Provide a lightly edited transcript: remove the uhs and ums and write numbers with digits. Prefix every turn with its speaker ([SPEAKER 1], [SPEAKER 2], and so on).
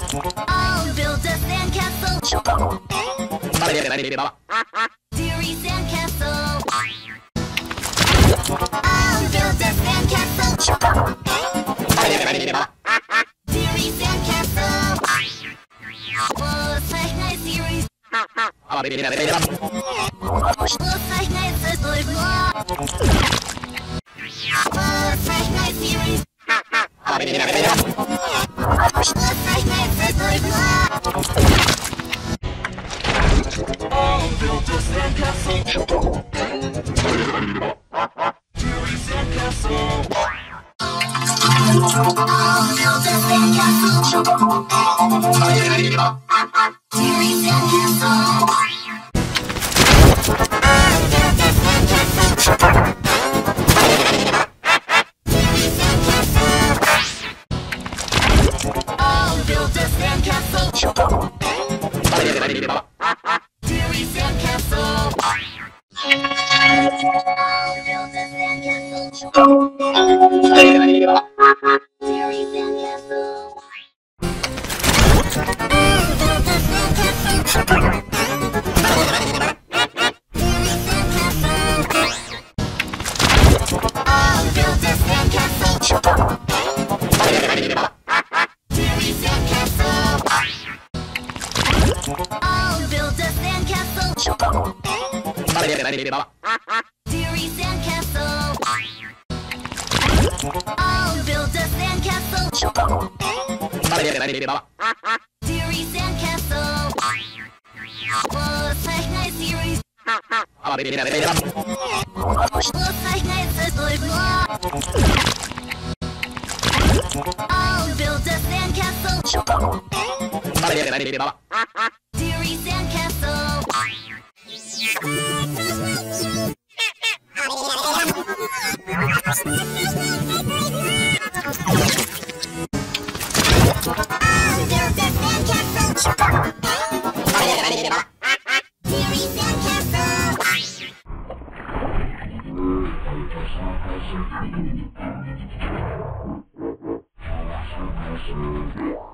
[SPEAKER 1] I'll build a sandcastle. Theory sandcastle. I'll build a sandcastle. Theory sandcastle. Oh, zeichne Series. Oh, zeichne Zesloibla. Oh, zeichne Series. Oh, zeichne Zesloibla. I'll build a sandcastle. Theory sandcastle. I'll build a sandcastle. Theory sandcastle. I'll build a sandcastle. Theory sandcastle. I'll build a sandcastle. Theory sandcastle. I'll build a sandcastle. Theory sandcastle. I'll build a sandcastle. Theory sandcastle. I'll build a sandcastle. Theory sandcastle. I'll build a sandcastle. Theory sandcastle. Oh, zeichne Series. Oh, zeichne Zesloibla. I'll build a sandcastle. Theory sandcastle. I'll build a sandcastle. Theory sandcastle.